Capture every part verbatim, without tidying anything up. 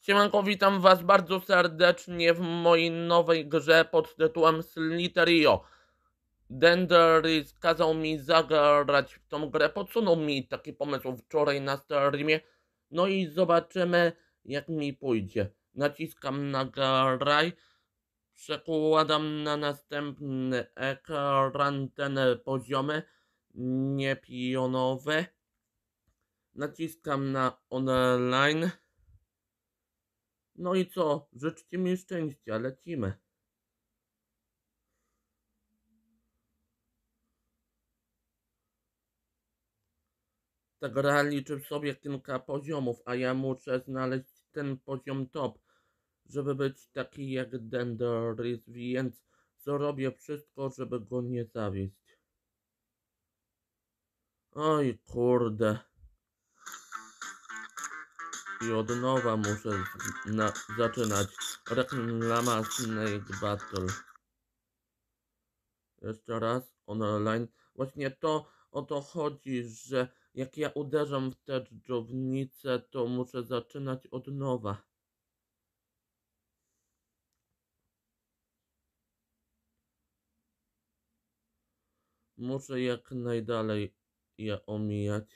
Siemanko, witam was bardzo serdecznie w mojej nowej grze pod tytułem Slither.io. Denderis kazał mi zagrać w tą grę, podsunął mi taki pomysł wczoraj na streamie. No i zobaczymy, jak mi pójdzie. Naciskam na graj, przekładam na następny ekran ten poziomy, nie pionowy. Naciskam na online. No i co? Życzcie mi szczęścia, lecimy. Ta gra liczy w sobie kilka poziomów, a ja muszę znaleźć ten poziom top, żeby być taki jak Denderis, więc zrobię wszystko, żeby go nie zawieść. Oj kurde. I od nowa muszę na zaczynać. Reklama Snake Battle. Jeszcze raz, online. Właśnie to o to chodzi, że jak ja uderzam w tę dżdżownicę, to muszę zaczynać od nowa. Muszę jak najdalej je omijać,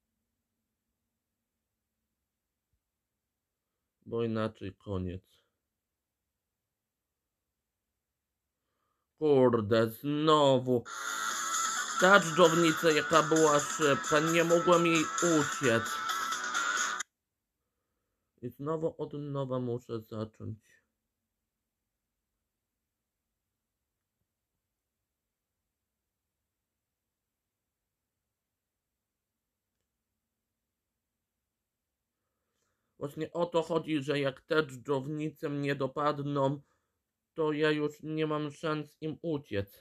bo inaczej koniec. Kurde, znowu. Ta dżdżownica jaka była szybka, nie mogłem jej uciec. I znowu od nowa muszę zacząć. Właśnie o to chodzi, że jak te dżdżownice mnie dopadną, to ja już nie mam szans im uciec.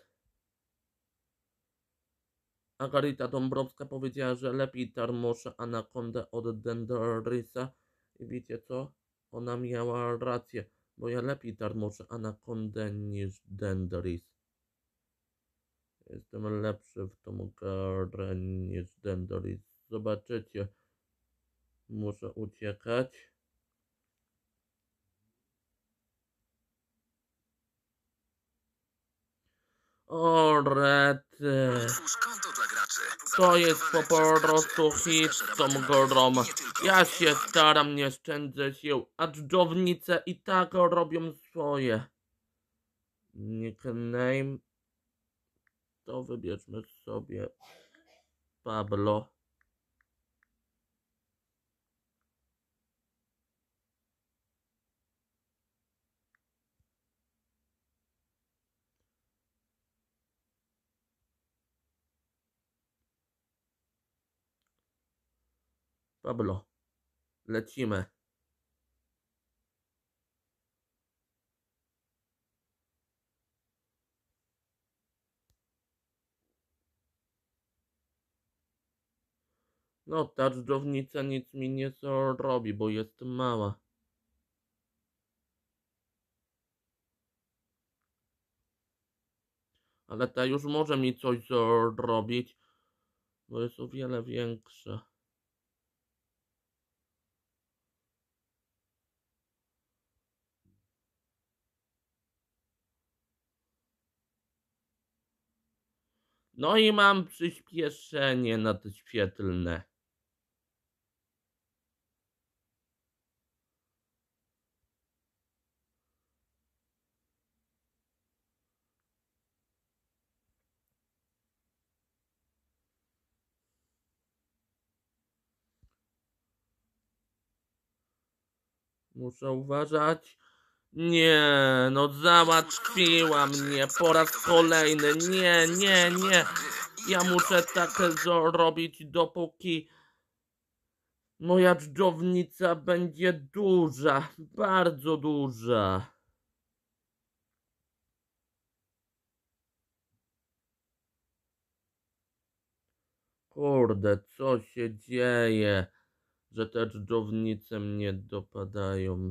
Agarita Dąbrowska powiedziała, że lepiej tarmoszę anakondę od Denderisa. I wiecie co? Ona miała rację, bo ja lepiej tarmoszę anakondę niż Denderis. Jestem lepszy w tą grę niż Denderis. Zobaczycie. Muszę uciekać. O rety. To jest po prostu hit z tą grą. Ja się staram, nie szczędzę sił, a dżdżownice i tak robią swoje. Nickname. To wybierzmy sobie Pablo. Pablo. Lecimy. No, ta dżdżownica nic mi nie zrobi, bo jest mała. Ale ta już może mi coś zrobić, bo jest o wiele większa. No i mam przyspieszenie nadświetlne. Muszę uważać. Nie, no załatwiła mnie po raz kolejny. Nie, nie, nie. Ja muszę tak zrobić, dopóki moja dżdżownica będzie duża. Bardzo duża. Kurde, co się dzieje, że te dżdżownice mnie dopadają.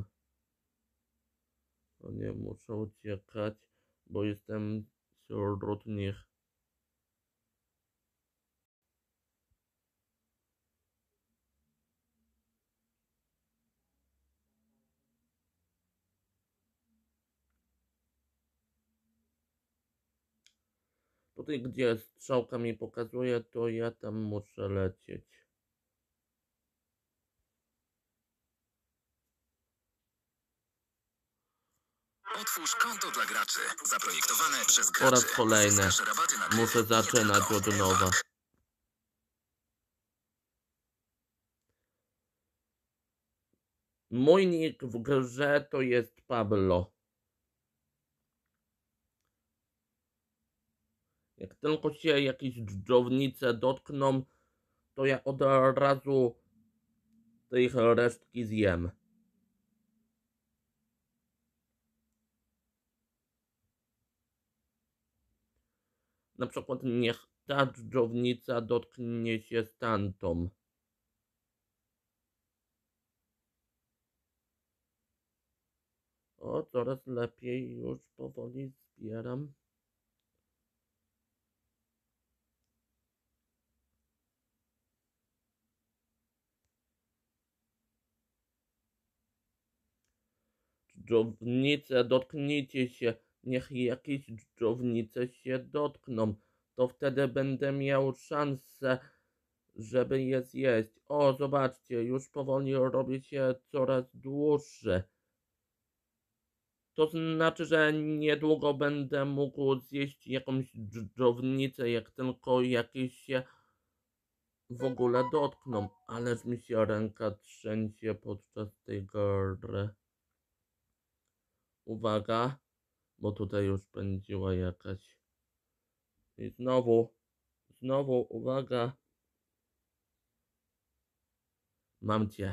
O nie, muszę uciekać, bo jestem wśród nich. Tutaj, gdzie strzałka mi pokazuje, to ja tam muszę lecieć. Otwórz konto dla graczy. Zaprojektowane przez Po raz graczy. kolejny Zyskasz rabaty na gry. muszę Nie zaczynać tylko od nowa. Ewa. Mój nick w grze to jest Pablo. Jak tylko się jakieś dżdżownice dotkną, to ja od razu te ich resztki zjem. Na przykład niech ta dżdżownica dotknie się z tamtą. O, coraz lepiej, już powoli zbieram. Dżdżownice, dotknijcie się, niech jakieś dżdżownice się dotkną. To wtedy będę miał szansę, żeby je zjeść. O, zobaczcie, już powoli robi się coraz dłuższy. To znaczy, że niedługo będę mógł zjeść jakąś dżdżownicę, jak tylko jakieś się w ogóle dotkną. Ależ mi się ręka trzęsie podczas tej gry. Uwaga, bo tutaj już pędziła jakaś. I znowu, znowu, uwaga. Mam cię.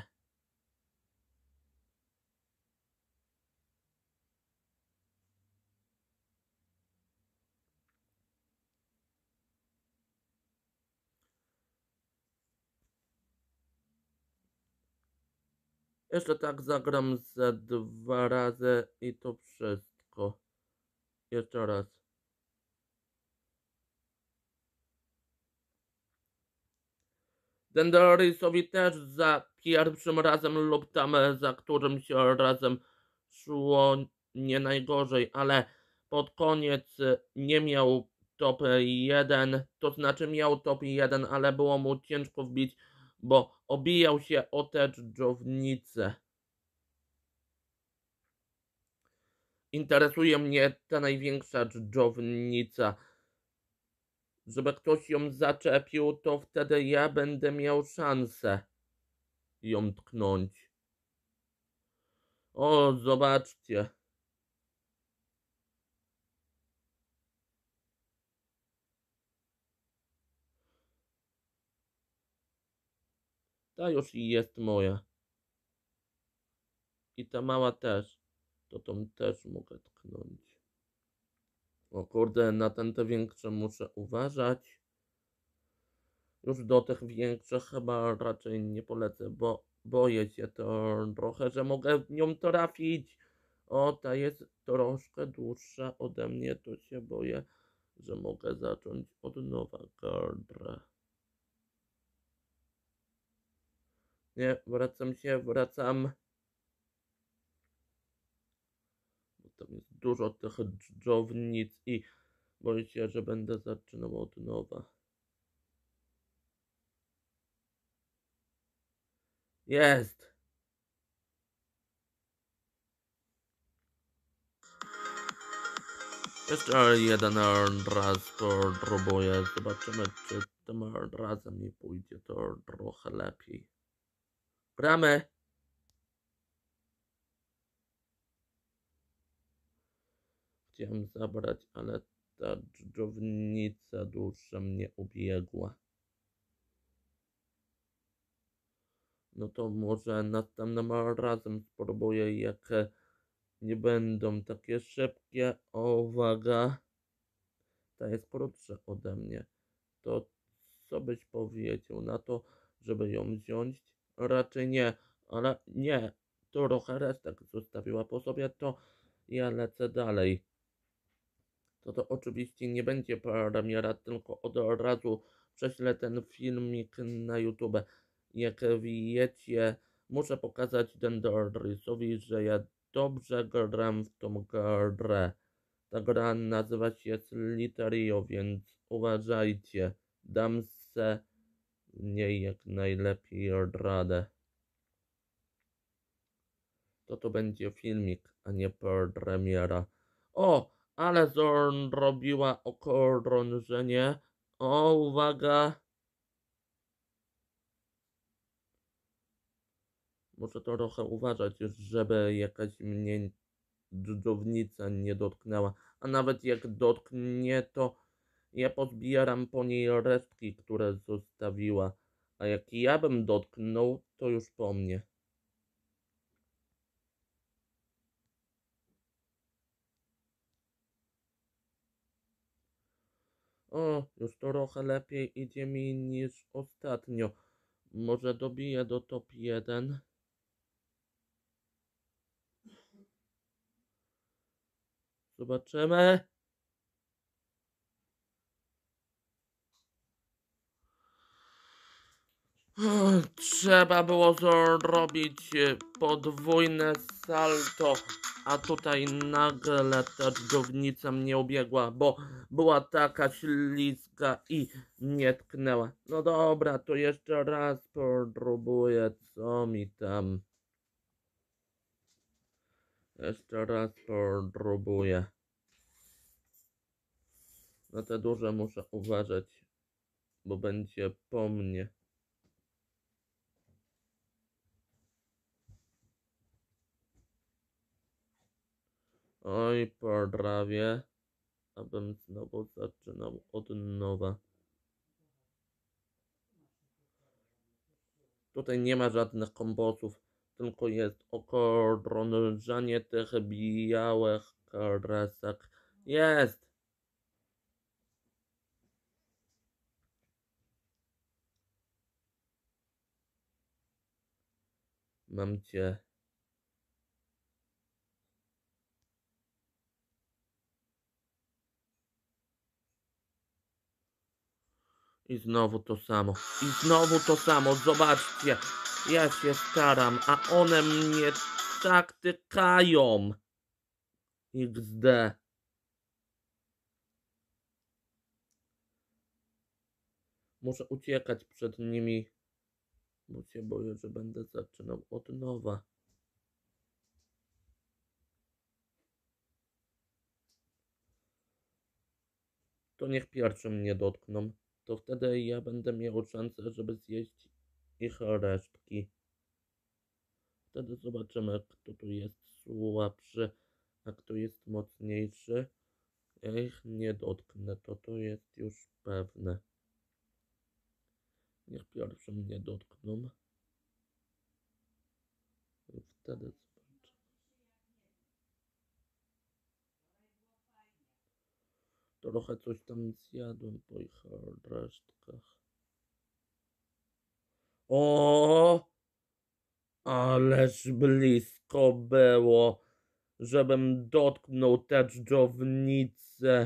Jeszcze tak zagram ze dwa razy i to wszystko. Jeszcze raz. Denderisowi też za pierwszym razem lub tam za którym się razem szło nie najgorzej, ale pod koniec nie miał top jeden, to znaczy miał top jeden, ale było mu ciężko wbić, bo obijał się o te dżdżownice. Interesuje mnie ta największa dżdżownica. Żeby ktoś ją zaczepił, to wtedy ja będę miał szansę ją tknąć. O, zobaczcie. Ta już jest moja. I ta mała też. To tą też mogę tknąć. O kurde, na ten te większe muszę uważać. Już do tych większych chyba raczej nie polecę, bo boję się to trochę, że mogę w nią trafić. O, ta jest troszkę dłuższa ode mnie, to się boję, że mogę zacząć od nowa grę. Nie, wracam się, wracam. Bo tam jest dużo tych dżdżownic i boję się, że będę zaczynał od nowa. Jest! Jeszcze jeden raz spróbuję. Zobaczymy, czy tym razem mi pójdzie to trochę lepiej. Gramy! Chciałem zabrać, ale ta dżdżownica dłuższa mnie ubiegła. No to może następnym razem spróbuję, jak nie będą takie szybkie. O, uwaga! Ta jest krótsza ode mnie. To co byś powiedział na to, żeby ją wziąć? Raczej nie, ale nie. Trochę resztek zostawiła po sobie, to ja lecę dalej. To to oczywiście nie będzie premiera, tylko od razu prześlę ten filmik na YouTube. Jak wiecie, muszę pokazać Denderisowi, że ja dobrze gram w tą grę. Ta gra nazywa się Slither.io, więc uważajcie. Dam se w niej jak najlepiej radę. To to będzie filmik, a nie premiera. O, ale zrobiła okrążenie. O, uwaga. Muszę trochę uważać, żeby jakaś mnie dżdżownica nie dotknęła. A nawet jak dotknie, to ja pozbieram po niej resztki, które zostawiła. A jak ja bym dotknął, to już po mnie. O, już trochę lepiej idzie mi niż ostatnio. Może dobiję do top jeden. Zobaczymy. Trzeba było zrobić podwójne salto, a tutaj nagle ta dżdżownica mnie ubiegła, bo była taka śliska i mnie tknęła. No dobra, to jeszcze raz spróbuję, co mi tam. Jeszcze raz spróbuję. Na te duże muszę uważać, bo będzie po mnie. Oj, prawie, abym znowu zaczynał od nowa. Tutaj nie ma żadnych kombosów, tylko jest okrążanie tych białych kresek. Jest! Mam cię. I znowu to samo. I znowu to samo. Zobaczcie. Ja się staram, a one mnie tak tykają. iks de. Muszę uciekać przed nimi, bo się boję, że będę zaczynał od nowa. To niech pierwszy mnie dotkną. To wtedy ja będę miał szansę, żeby zjeść ich resztki. Wtedy zobaczymy, kto tu jest słabszy, a kto jest mocniejszy. Ja ich nie dotknę, to to jest już pewne. Niech pierwszy mnie dotkną. I wtedy zobaczę. Trochę coś tam zjadłem po ich resztkach. O! Ależ blisko było, żebym dotknął tę dżdżownicę.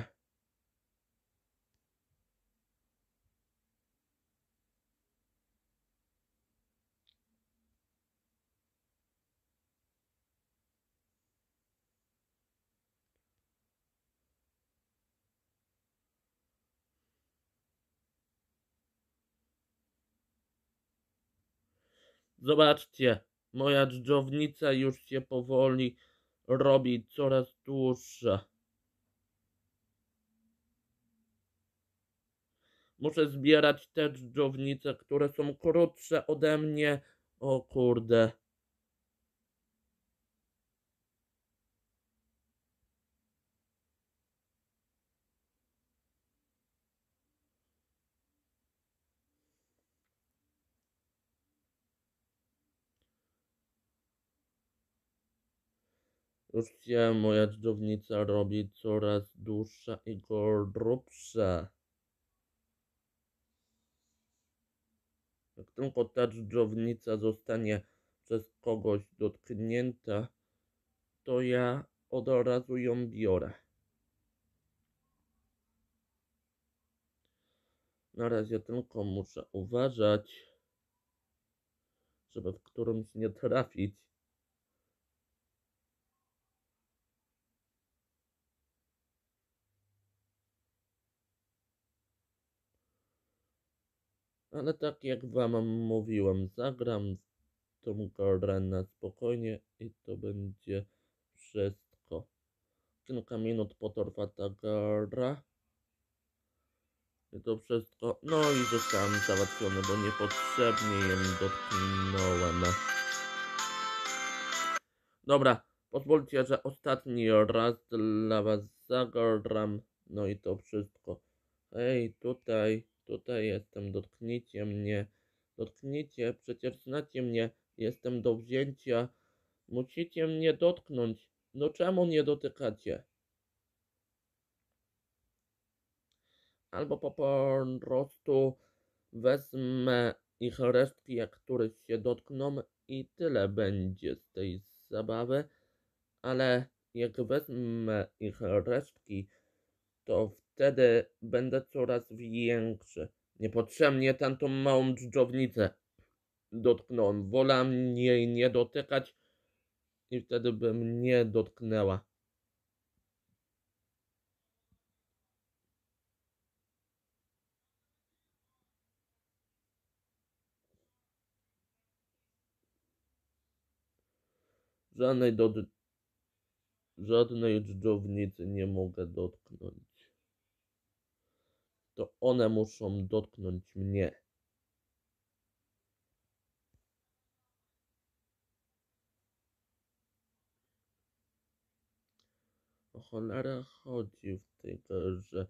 Zobaczcie, moja dżdżownica już się powoli robi coraz dłuższa. Muszę zbierać te dżdżownice, które są krótsze ode mnie. O kurde. Już się moja dżdżownica robi coraz dłuższa i grubsza. Jak tylko ta dżdżownica zostanie przez kogoś dotknięta, to ja od razu ją biorę. Na razie tylko muszę uważać, żeby w którymś nie trafić. Ale tak jak wam mówiłem, zagram w tą grę na spokojnie i to będzie wszystko. Kilka minut potrwa ta gra. I to wszystko. No i zostałem załatwiony, bo niepotrzebnie ją dotknąłem. Dobra, pozwólcie, że ostatni raz dla was zagram. No i to wszystko. Hej, tutaj, tutaj jestem, dotknijcie mnie. Dotknijcie, przecież znacie mnie. Jestem do wzięcia. Musicie mnie dotknąć. No czemu nie dotykacie? Albo po prostu wezmę ich resztki, jak któryś się dotkną i tyle będzie z tej zabawy. Ale jak wezmę ich resztki, to wtedy będę coraz większy. Niepotrzebnie tamtą małą dżdżownicę dotknąłem. Wolałem jej nie dotykać i wtedy by mnie dotknęła. Żadnej, do... Żadnej dżdżownicy nie mogę dotknąć. To one muszą dotknąć mnie. O cholerę chodzi w tej grze.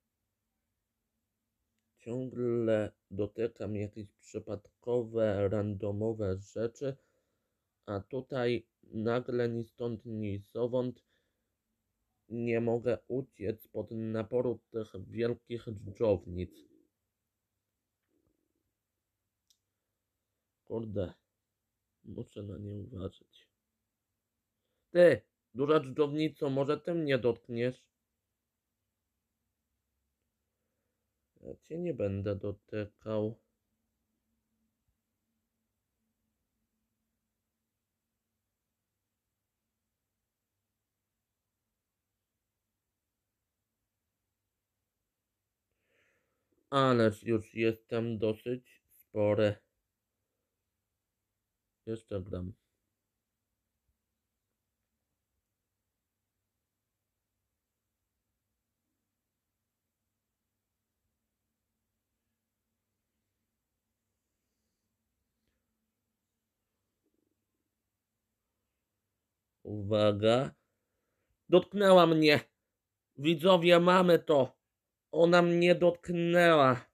Ciągle dotykam jakieś przypadkowe, randomowe rzeczy, a tutaj nagle ni stąd, ni zowąd nie mogę uciec pod naporu tych wielkich dżdżownic. Kurde, muszę na nie uważać. Ty, duża dżdżownico, może ty mnie dotkniesz? Ja cię nie będę dotykał. Ależ już jestem dosyć spory. Jeszcze gram. Uwaga. Dotknęła mnie. Widzowie, mamy to. Ona mnie dotknęła.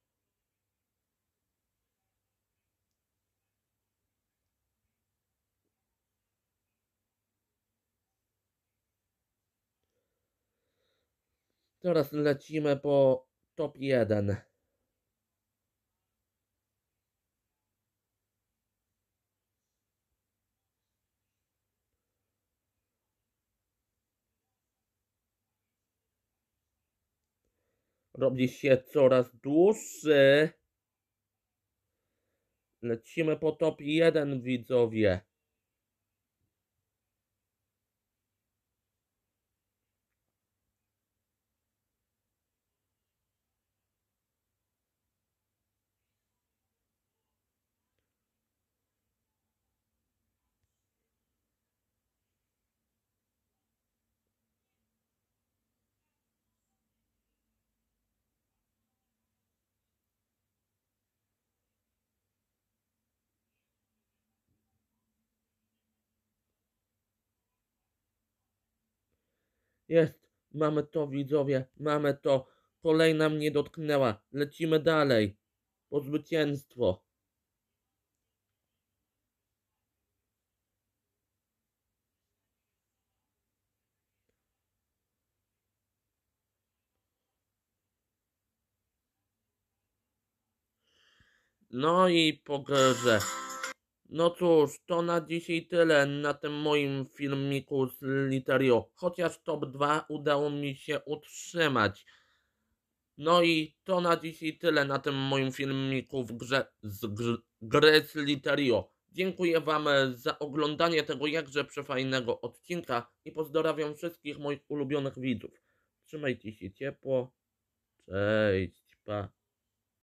Teraz lecimy po top jeden. Robi się coraz dłuższy. Lecimy po top jeden, widzowie. Jest. Mamy to, widzowie. Mamy to. Kolejna mnie dotknęła. Lecimy dalej. Po zwycięstwo. No i po grze. No cóż, to na dzisiaj tyle na tym moim filmiku z Literio. Chociaż top dwa udało mi się utrzymać. No i to na dzisiaj tyle na tym moim filmiku w grze z gr gry z Literio. Dziękuję wam za oglądanie tego jakże przefajnego odcinka i pozdrawiam wszystkich moich ulubionych widzów. Trzymajcie się ciepło. Cześć, pa.